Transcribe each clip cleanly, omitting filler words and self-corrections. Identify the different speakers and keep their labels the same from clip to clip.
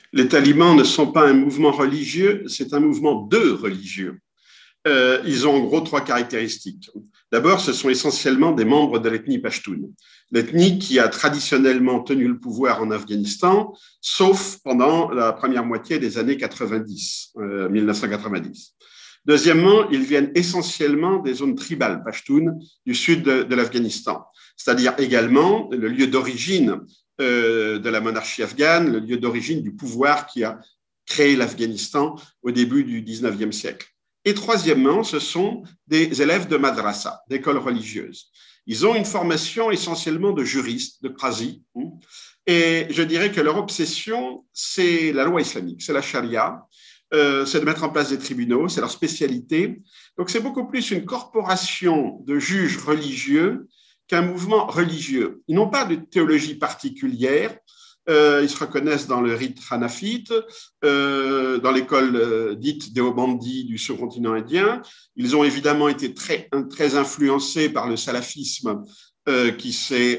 Speaker 1: Les talibans ne sont pas un mouvement religieux, c'est un mouvement de religieux. Ils ont en gros trois caractéristiques. D'abord, ce sont essentiellement des membres de l'ethnie pachtoune, l'ethnie qui a traditionnellement tenu le pouvoir en Afghanistan, sauf pendant la première moitié des années 90, 1990. Deuxièmement, ils viennent essentiellement des zones tribales pachtoun du sud de l'Afghanistan, c'est-à-dire également le lieu d'origine de la monarchie afghane, le lieu d'origine du pouvoir qui a créé l'Afghanistan au début du 19e siècle. Et troisièmement, ce sont des élèves de madrasa, d'écoles religieuses. Ils ont une formation essentiellement de juristes, de qazi, et je dirais que leur obsession, c'est la loi islamique, c'est la charia, c'est de mettre en place des tribunaux, c'est leur spécialité. Donc c'est beaucoup plus une corporation de juges religieux qu'un mouvement religieux. Ils n'ont pas de théologie particulière, ils se reconnaissent dans le rite hanafite, dans l'école dite Deobandi du sous-continent indien. Ils ont évidemment été très influencés par le salafisme qui s'est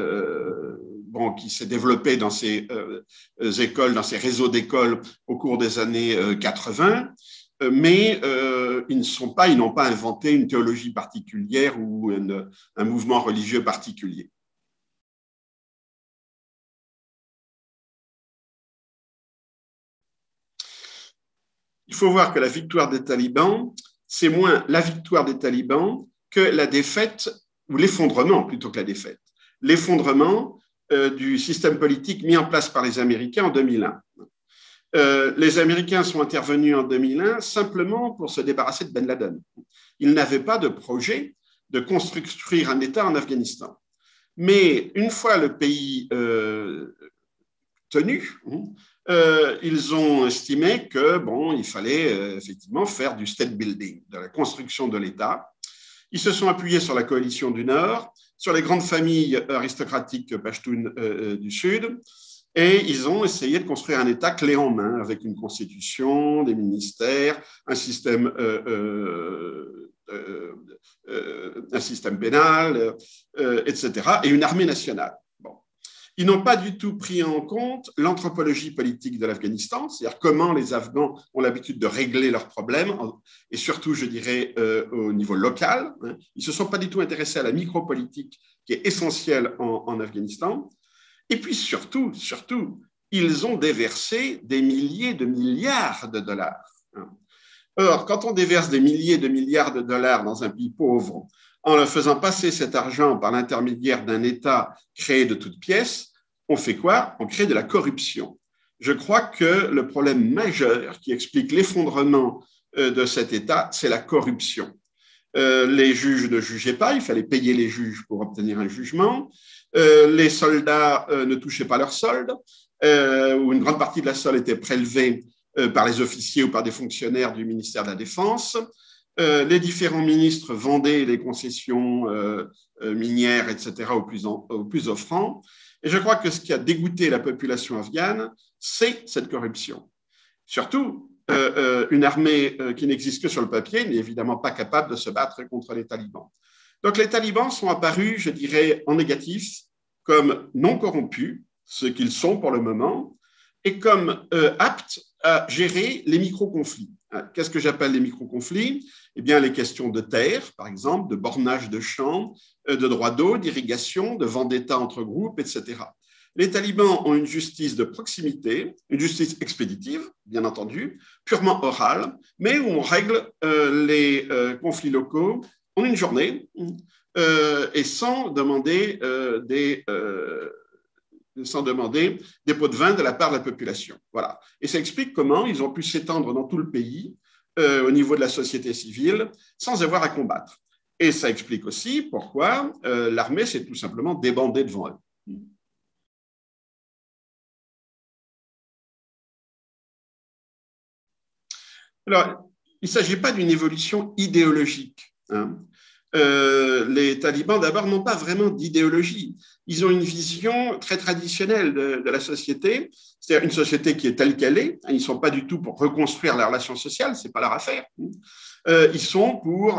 Speaker 1: développé dans ces écoles, dans ces réseaux d'écoles au cours des années 80. Mais ils n'ont pas inventé une théologie particulière ou un mouvement religieux particulier. Il faut voir que la victoire des talibans, c'est moins la victoire des talibans que la défaite, ou l'effondrement plutôt que la défaite, l'effondrement du système politique mis en place par les Américains en 2001. Les Américains sont intervenus en 2001 simplement pour se débarrasser de Ben Laden. Ils n'avaient pas de projet de construire un État en Afghanistan. Mais une fois le pays tenu, ils ont estimé que il fallait effectivement faire du state building, de la construction de l'État. Ils se sont appuyés sur la coalition du Nord, sur les grandes familles aristocratiques pashtunes du Sud, et ils ont essayé de construire un État clé en main avec une constitution, des ministères, un système pénal, etc., et une armée nationale. Ils n'ont pas du tout pris en compte l'anthropologie politique de l'Afghanistan, c'est-à-dire comment les Afghans ont l'habitude de régler leurs problèmes, et surtout, je dirais, au niveau local. Ils ne se sont pas du tout intéressés à la micropolitique qui est essentielle en Afghanistan. Et puis surtout, ils ont déversé des milliers de milliards de dollars. Or, quand on déverse des milliers de milliards de dollars dans un pays pauvre, en le faisant passer cet argent par l'intermédiaire d'un État créé de toutes pièces, on fait quoi? On crée de la corruption. Je crois que le problème majeur qui explique l'effondrement de cet État, c'est la corruption. Les juges ne jugeaient pas, il fallait payer les juges pour obtenir un jugement. Les soldats ne touchaient pas leur solde, ou une grande partie de la solde était prélevée par les officiers ou par des fonctionnaires du ministère de la Défense. Les différents ministres vendaient les concessions minières, etc., au plus offrant. Et je crois que ce qui a dégoûté la population afghane, c'est cette corruption. Surtout, une armée qui n'existe que sur le papier n'est évidemment pas capable de se battre contre les talibans. Donc les talibans sont apparus, je dirais, en négatif, comme non corrompus, ce qu'ils sont pour le moment, et comme aptes à gérer les micro-conflits. Qu'est-ce que j'appelle les micro-conflits? Eh bien, les questions de terre, par exemple, de bornage de champs, de droits d'eau, d'irrigation, de vendetta entre groupes, etc. Les talibans ont une justice de proximité, une justice expéditive, bien entendu, purement orale, mais où on règle les conflits locaux en une journée et sans demander des pots de vin de la part de la population. Voilà. Et ça explique comment ils ont pu s'étendre dans tout le pays au niveau de la société civile sans avoir à combattre. Et ça explique aussi pourquoi l'armée s'est tout simplement débandée devant eux. Alors, il ne s'agit pas d'une évolution idéologique. Les talibans, d'abord, n'ont pas vraiment d'idéologie. Ils ont une vision très traditionnelle de la société, c'est-à-dire une société qui est telle qu'elle est. Ils ne sont pas du tout pour reconstruire la relation sociale, ce n'est pas leur affaire. Ils sont pour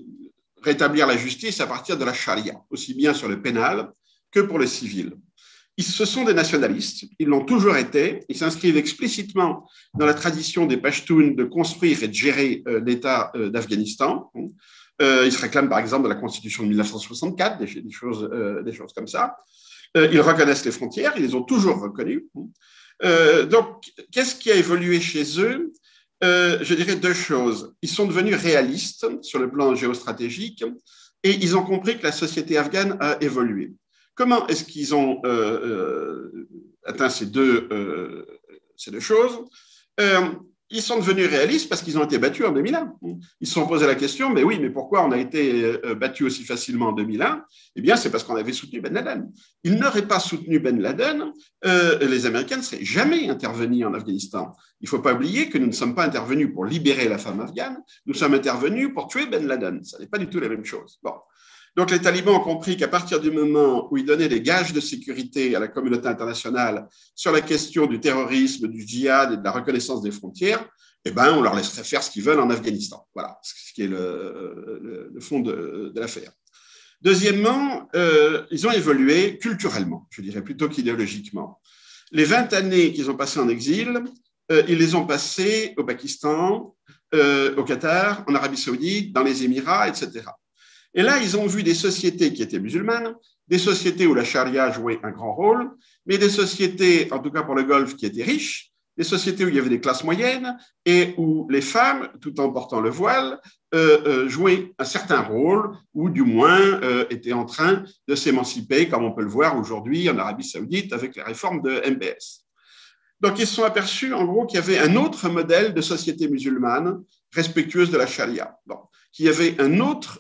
Speaker 1: rétablir la justice à partir de la charia, aussi bien sur le pénal que pour le civil. Ce sont des nationalistes, ils l'ont toujours été, ils s'inscrivent explicitement dans la tradition des Pashtuns de construire et de gérer l'État d'Afghanistan. Ils se réclament par exemple de la Constitution de 1964, des choses comme ça. Ils reconnaissent les frontières, ils les ont toujours reconnues. Donc, qu'est-ce qui a évolué chez eux? Je dirais deux choses. Ils sont devenus réalistes sur le plan géostratégique et ils ont compris que la société afghane a évolué. Comment est-ce qu'ils ont atteint ces deux choses? Ils sont devenus réalistes parce qu'ils ont été battus en 2001. Ils se sont posé la question, mais oui, mais pourquoi on a été battus aussi facilement en 2001? Eh bien, c'est parce qu'on avait soutenu Ben Laden. Ils n'auraient pas soutenu Ben Laden, les Américains ne seraient jamais intervenus en Afghanistan. Il ne faut pas oublier que nous ne sommes pas intervenus pour libérer la femme afghane, nous sommes intervenus pour tuer Ben Laden. Ça n'est pas du tout la même chose. Bon. Donc, les talibans ont compris qu'à partir du moment où ils donnaient des gages de sécurité à la communauté internationale sur la question du terrorisme, du djihad et de la reconnaissance des frontières, eh ben, on leur laisserait faire ce qu'ils veulent en Afghanistan. Voilà, ce qui est le fond de l'affaire. Deuxièmement, ils ont évolué culturellement, je dirais plutôt qu'idéologiquement. Les 20 années qu'ils ont passées en exil, ils les ont passées au Pakistan, au Qatar, en Arabie Saoudite, dans les Émirats, etc. Et là, ils ont vu des sociétés qui étaient musulmanes, des sociétés où la charia jouait un grand rôle, mais des sociétés, en tout cas pour le Golfe, qui étaient riches, des sociétés où il y avait des classes moyennes et où les femmes, tout en portant le voile, jouaient un certain rôle ou du moins étaient en train de s'émanciper, comme on peut le voir aujourd'hui en Arabie Saoudite avec les réformes de MBS. Donc, ils se sont aperçus, en gros, qu'il y avait un autre modèle de société musulmane respectueuse de la charia. Bon. Qu'il y avait une autre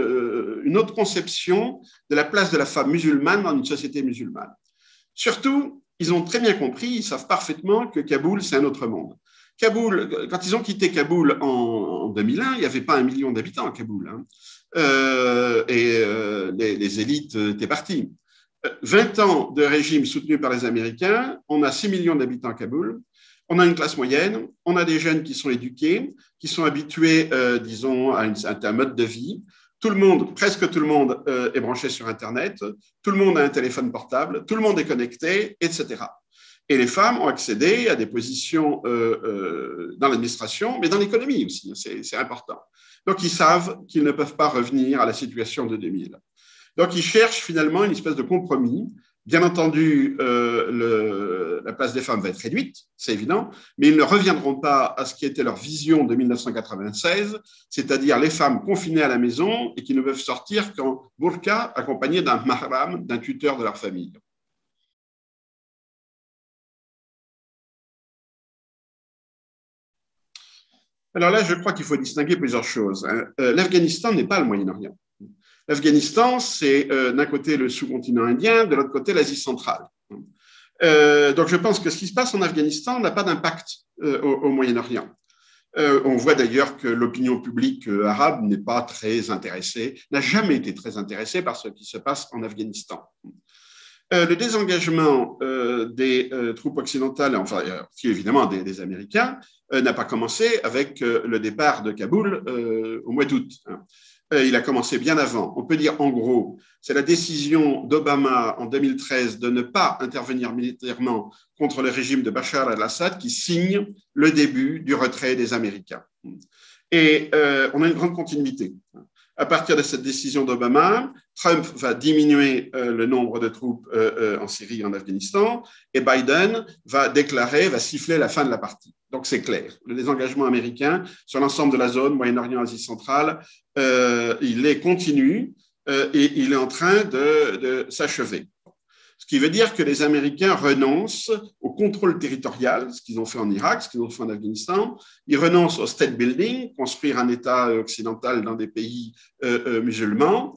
Speaker 1: conception de la place de la femme musulmane dans une société musulmane. Surtout, ils ont très bien compris, ils savent parfaitement que Kaboul, c'est un autre monde. Kaboul, quand ils ont quitté Kaboul en 2001, il n'y avait pas 1 million d'habitants à Kaboul. Hein. Les élites étaient parties. 20 ans de régime soutenu par les Américains, on a 6 millions d'habitants à Kaboul. On a une classe moyenne, on a des jeunes qui sont éduqués, qui sont habitués, disons, à un mode de vie. Tout le monde, presque tout le monde est branché sur Internet, tout le monde a un téléphone portable, tout le monde est connecté, etc. Et les femmes ont accédé à des positions dans l'administration, mais dans l'économie aussi, c'est important. Donc, ils savent qu'ils ne peuvent pas revenir à la situation de 2000. Donc, ils cherchent finalement une espèce de compromis. Bien entendu, la place des femmes va être réduite, c'est évident, mais ils ne reviendront pas à ce qui était leur vision de 1996, c'est-à-dire les femmes confinées à la maison et qui ne peuvent sortir qu'en burqa, accompagnées d'un mahram, d'un tuteur de leur famille. Alors là, je crois qu'il faut distinguer plusieurs choses. L'Afghanistan n'est pas le Moyen-Orient. L'Afghanistan, c'est d'un côté le sous-continent indien, de l'autre côté l'Asie centrale. Donc je pense que ce qui se passe en Afghanistan n'a pas d'impact au Moyen-Orient. On voit d'ailleurs que l'opinion publique arabe n'est pas très intéressée, n'a jamais été très intéressée par ce qui se passe en Afghanistan. Le désengagement des troupes occidentales, enfin évidemment des Américains, n'a pas commencé avec le départ de Kaboul au mois d'août. Il a commencé bien avant. On peut dire en gros, c'est la décision d'Obama en 2013 de ne pas intervenir militairement contre le régime de Bachar al-Assad qui signe le début du retrait des Américains. Et on a une grande continuité. À partir de cette décision d'Obama, Trump va diminuer le nombre de troupes en Syrie et en Afghanistan, et Biden va siffler la fin de la partie. Donc c'est clair, le désengagement américain sur l'ensemble de la zone, Moyen-Orient, Asie centrale, il est continu et il est en train de s'achever. Ce qui veut dire que les Américains renoncent au contrôle territorial, ce qu'ils ont fait en Irak, ce qu'ils ont fait en Afghanistan. Ils renoncent au state building, construire un État occidental dans des pays musulmans,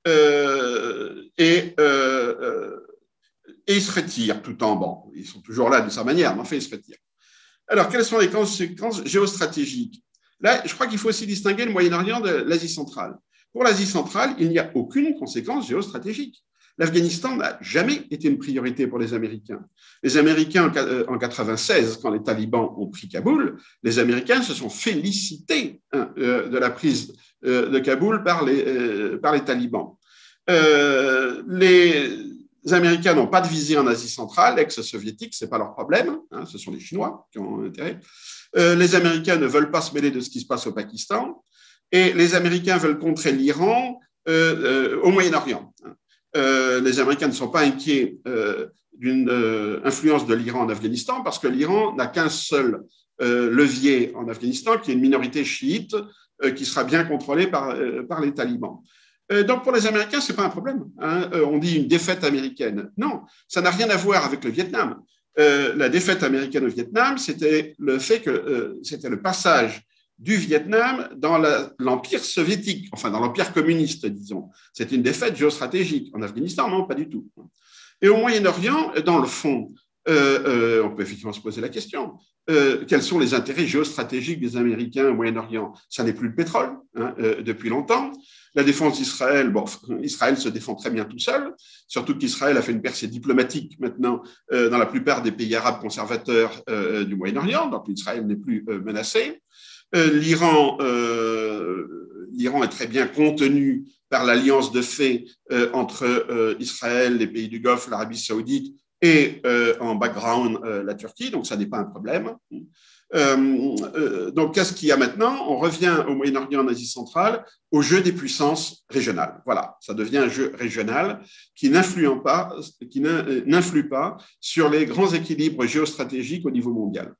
Speaker 1: et ils se retirent tout en bon. Ils sont toujours là de sa manière, mais enfin, ils se retirent. Alors, quelles sont les conséquences géostratégiques? Là, je crois qu'il faut aussi distinguer le Moyen-Orient de l'Asie centrale. Pour l'Asie centrale, il n'y a aucune conséquence géostratégique. L'Afghanistan n'a jamais été une priorité pour les Américains. Les Américains, en 1996, quand les talibans ont pris Kaboul, les Américains se sont félicités de la prise de Kaboul par les talibans. Américains n'ont pas de visée en Asie centrale, ex-soviétique, ce n'est pas leur problème, hein, ce sont les Chinois qui ont intérêt. Les Américains ne veulent pas se mêler de ce qui se passe au Pakistan, et les Américains veulent contrer l'Iran au Moyen-Orient. Les Américains ne sont pas inquiets d'une influence de l'Iran en Afghanistan, parce que l'Iran n'a qu'un seul levier en Afghanistan, qui est une minorité chiite, qui sera bien contrôlée par les talibans. Donc, pour les Américains, ce n'est pas un problème. Hein. On dit une défaite américaine. Non, ça n'a rien à voir avec le Vietnam. La défaite américaine au Vietnam, c'était le fait que c'était le passage du Vietnam dans l'empire soviétique, enfin dans l'empire communiste, disons. C'est une défaite géostratégique. En Afghanistan, non, pas du tout. Et au Moyen-Orient, dans le fond, on peut effectivement se poser la question. Quels sont les intérêts géostratégiques des Américains au Moyen-Orient? Ça n'est plus le pétrole, hein, depuis longtemps. La défense d'Israël, bon, Israël se défend très bien tout seul, surtout qu'Israël a fait une percée diplomatique maintenant dans la plupart des pays arabes conservateurs du Moyen-Orient, donc Israël n'est plus menacé. L'Iran est très bien contenu par l'alliance de fait entre Israël, les pays du Golfe, l'Arabie saoudite et en background la Turquie, donc ça n'est pas un problème. Donc, qu'est-ce qu'il y a maintenant? On revient au Moyen-Orient, en Asie centrale, au jeu des puissances régionales. Voilà, ça devient un jeu régional qui n'influe pas sur les grands équilibres géostratégiques au niveau mondial.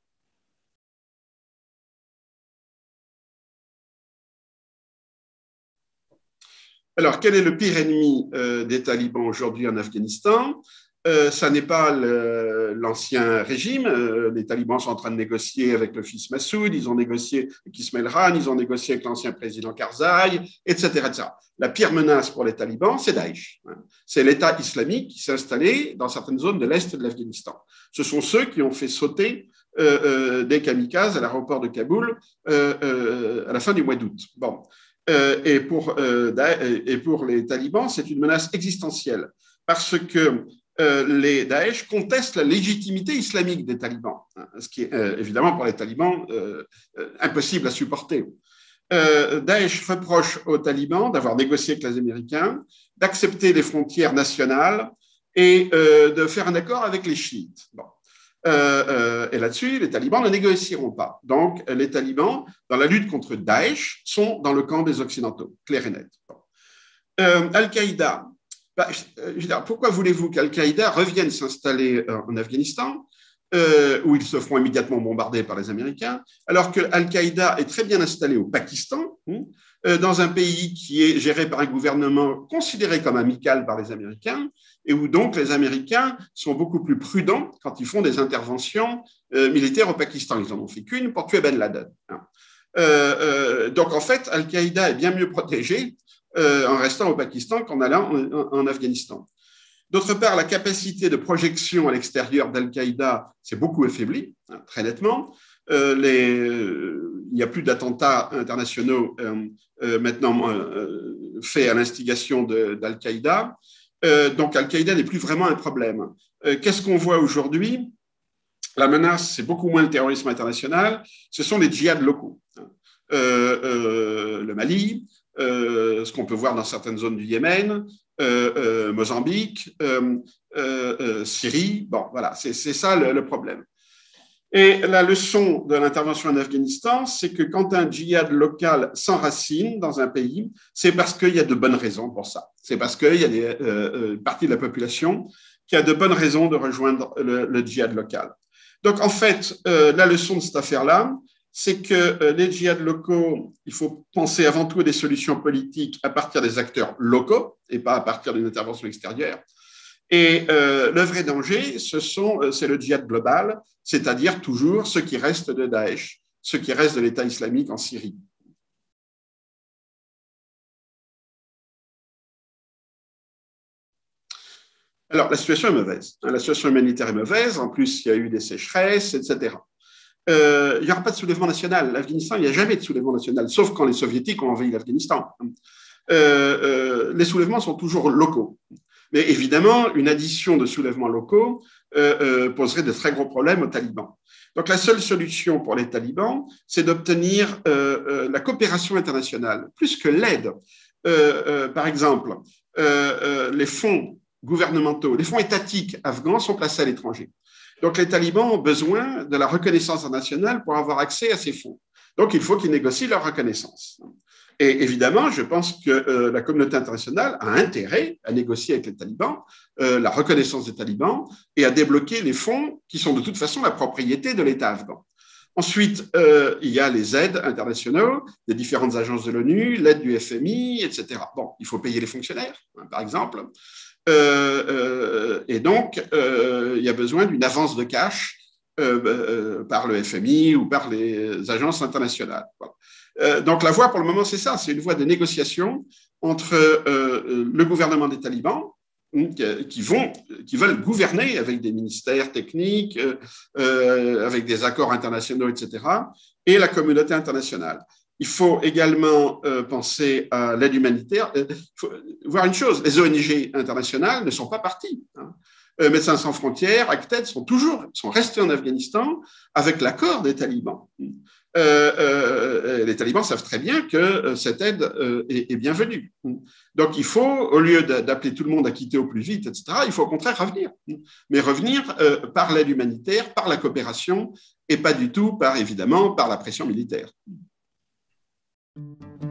Speaker 1: Alors, quel est le pire ennemi des talibans aujourd'hui en Afghanistan? Ça n'est pas l'ancien régime. Les talibans sont en train de négocier avec le fils Massoud, ils ont négocié avec Ismail Khan, ils ont négocié avec l'ancien président Karzai, etc., etc. La pire menace pour les talibans, c'est Daesh. C'est l'État islamique qui s'est installé dans certaines zones de l'Est de l'Afghanistan. Ce sont ceux qui ont fait sauter des kamikazes à l'aéroport de Kaboul à la fin du mois d'août. Bon. Et pour les talibans, c'est une menace existentielle parce que les Daesh contestent la légitimité islamique des talibans, ce qui est évidemment pour les talibans impossible à supporter. Daesh reproche aux talibans d'avoir négocié avec les Américains, d'accepter les frontières nationales et de faire un accord avec les chiites. Bon. Et là-dessus, les talibans ne négocieront pas. Donc, les talibans, dans la lutte contre Daesh, sont dans le camp des Occidentaux, clair et net. Bon. Al-Qaïda, pourquoi voulez-vous qu'Al-Qaïda revienne s'installer en Afghanistan, où ils se feront immédiatement bombarder par les Américains, alors que Al-Qaïda est très bien installé au Pakistan, dans un pays qui est géré par un gouvernement considéré comme amical par les Américains, et où donc les Américains sont beaucoup plus prudents quand ils font des interventions militaires au Pakistan. Ils n'en ont fait qu'une pour tuer Ben Laden. Donc en fait, Al-Qaïda est bien mieux protégé en restant au Pakistan qu'en allant en Afghanistan. D'autre part, la capacité de projection à l'extérieur d'Al-Qaïda s'est beaucoup affaiblie, très nettement. Il n'y a plus d'attentats internationaux maintenant faits à l'instigation d'Al-Qaïda. Donc, Al-Qaïda n'est plus vraiment un problème. Qu'est-ce qu'on voit aujourd'hui? La menace, c'est beaucoup moins le terrorisme international, ce sont les djihad locaux. Le Mali, ce qu'on peut voir dans certaines zones du Yémen, Mozambique, Syrie. Bon, voilà, c'est ça le problème. Et la leçon de l'intervention en Afghanistan, c'est que quand un djihad local s'enracine dans un pays, c'est parce qu'il y a de bonnes raisons pour ça. C'est parce qu'il y a une partie de la population qui a de bonnes raisons de rejoindre le djihad local. Donc, en fait, la leçon de cette affaire-là, c'est que les djihad locaux, il faut penser avant tout à des solutions politiques à partir des acteurs locaux et pas à partir d'une intervention extérieure. Et le vrai danger, c'est le djihad global, c'est-à-dire toujours ce qui reste de Daesh, ce qui reste de l'État islamique en Syrie. Alors, la situation est mauvaise. La situation humanitaire est mauvaise. En plus, il y a eu des sécheresses, etc. Il n'y aura pas de soulèvement national. L'Afghanistan, il n'y a jamais de soulèvement national, sauf quand les Soviétiques ont envahi l'Afghanistan. Les soulèvements sont toujours locaux. Mais évidemment, une addition de soulèvements locaux poserait de très gros problèmes aux talibans. Donc, la seule solution pour les talibans, c'est d'obtenir la coopération internationale, plus que l'aide. Par exemple, les fonds gouvernementaux, les fonds étatiques afghans sont placés à l'étranger. Donc, les talibans ont besoin de la reconnaissance internationale pour avoir accès à ces fonds. Donc, il faut qu'ils négocient leur reconnaissance. Et évidemment, je pense que la communauté internationale a intérêt à négocier avec les talibans la reconnaissance des talibans et à débloquer les fonds qui sont de toute façon la propriété de l'État afghan. Ensuite, il y a les aides internationales des différentes agences de l'ONU, l'aide du FMI, etc. Bon, il faut payer les fonctionnaires, hein, par exemple. Et donc, il y a besoin d'une avance de cash par le FMI ou par les agences internationales. Voilà. Donc, la voie pour le moment, c'est ça, c'est une voie de négociation entre le gouvernement des talibans, qui veulent gouverner avec des ministères techniques, avec des accords internationaux, etc., et la communauté internationale. Il faut également penser à l'aide humanitaire. Il faut voir une chose, les ONG internationales ne sont pas parties. Hein. Médecins sans frontières, ACTED sont restés en Afghanistan avec l'accord des talibans. Les talibans savent très bien que cette aide est bienvenue. Donc, il faut, au lieu d'appeler tout le monde à quitter au plus vite, etc., il faut au contraire revenir. Mais revenir par l'aide humanitaire, par la coopération, et pas du tout, évidemment, par la pression militaire.